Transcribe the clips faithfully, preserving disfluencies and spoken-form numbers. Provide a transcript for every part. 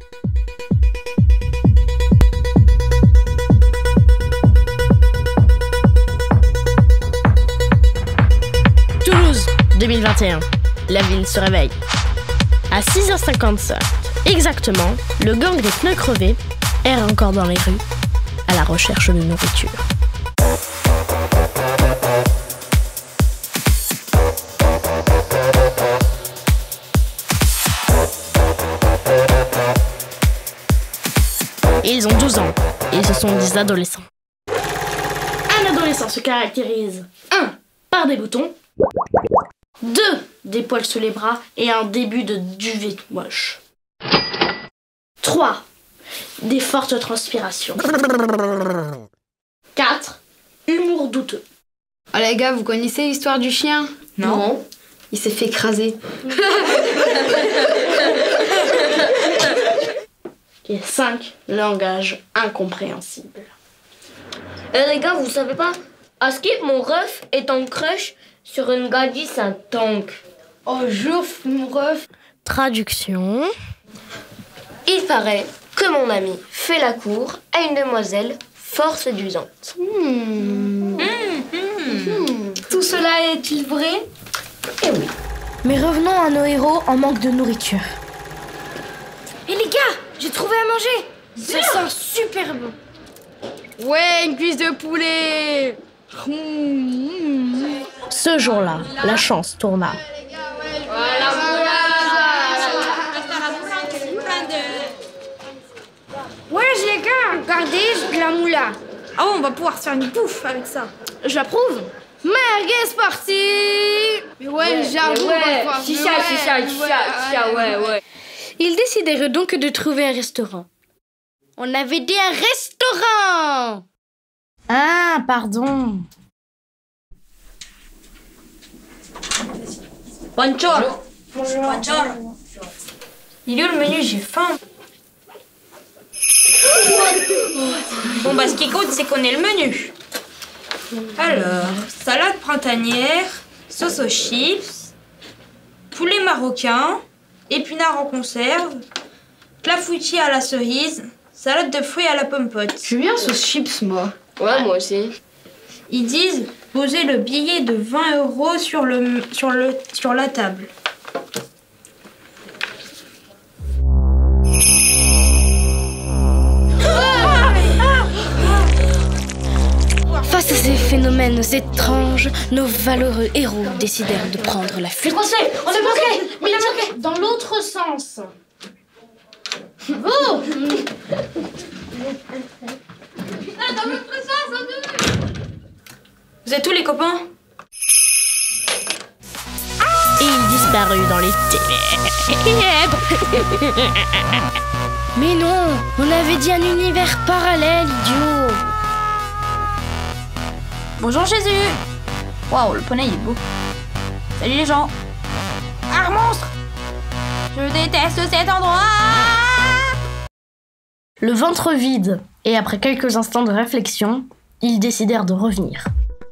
Toulouse, deux mille vingt et un. La ville se réveille. À six heures cinquante-cinq, exactement, le gang des pneus crevés erre encore dans les rues à la recherche de nourriture. Et ils ont douze ans, et ce sont des adolescents. Un adolescent se caractérise un par des boutons, deux des poils sous les bras et un début de duvet moche, trois des fortes transpirations, quatre humour douteux. Oh les gars, vous connaissez l'histoire du chien? Non. non. Il s'est fait écraser. Et cinq langage incompréhensible. Eh les gars, vous savez pas? À Skip, mon ref est en crush sur une gadis un tank. Oh, j'ouffe, mon ref. Traduction. Il paraît que mon ami fait la cour à une demoiselle fort séduisante. Mmh. Mmh. Mmh. Tout cela est-il vrai? Eh oui. Mais revenons à nos héros en manque de nourriture. Et les gars, j'ai trouvé à manger. Ça sent super bon. Ouais, une cuisse de poulet. Ce jour-là, la chance tourna. Ouais, les gars, regardez, de la moula. Ah ouais, on va pouvoir se faire une bouffe avec ça. J'approuve. Merguez parti. Mais ouais, ouais j'avoue, ouais, on va pouvoir... chicha, chicha, chicha, chicha, ouais, ouais. Ils décidèrent donc de trouver un restaurant. On avait dit un restaurant. Ah, pardon. Bonjour. Bonjour. Bonjour. Il est où le menu? J'ai faim. Bon bah ce qui compte c'est qu'on ait le menu. Alors, salade printanière, sauce aux chips, poulet marocain, épinards en conserve, clafoutis à la cerise, salade de fruits à la pomme pote. J'aime bien sauce chips moi. Ouais, moi aussi. Ils disent poser le billet de vingt euros sur, le, sur, le, sur la table. Face à ces phénomènes étranges, nos valeureux héros décidèrent de prendre la fuite. On est bloqué. Mais dans l'autre sens. Oh Dans l'autre sens, vous êtes où les copains? Et il disparut dans les ténèbres. Mais non, on avait dit un univers parallèle, idiot. Bonjour Jésus. Waouh, le poney il est beau. Salut les gens. Un monstre. Je déteste cet endroit. Le ventre vide, et après quelques instants de réflexion, ils décidèrent de revenir.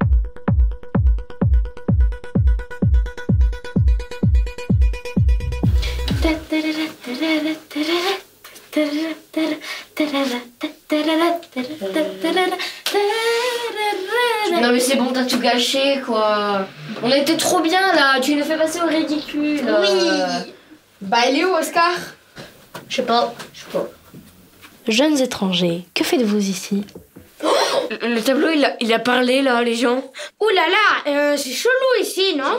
Non mais c'est bon, t'as tout gâché quoi. On était trop bien là, tu nous fais passer au ridicule. Oui. Bah elle est où Oscar? Je sais pas, je sais pas. Jeunes étrangers, que faites-vous ici? Le tableau il a, il a parlé là, les gens. Ouh là là, euh, c'est chelou ici, non?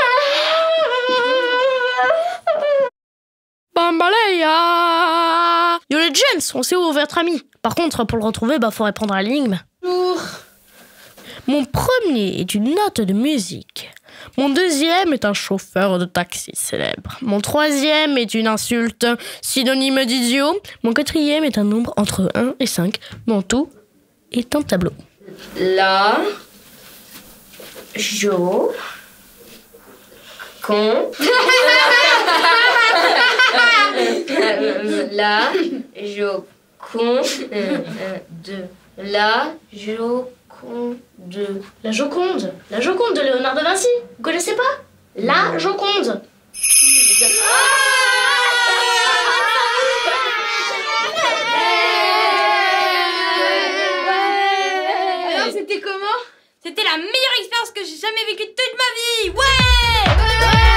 Bambalaya! Yo les James, on sait où on veut être amis. Par contre, pour le retrouver, bah faut répondre à l'énigme. Bonjour. Mon premier est une note de musique. Mon deuxième est un chauffeur de taxi célèbre. Mon troisième est une insulte synonyme d'idiot. Mon quatrième est un nombre entre un et cinq. Mon tout est un tableau. La Jo Con La Joconde de La Joconde de La Joconde. La Joconde de Léonard de Vinci. Vous connaissez pas? La Joconde. c'était comment? C'était la meilleure expérience que j'ai jamais vécue de toute ma vie. Ouais, ouais.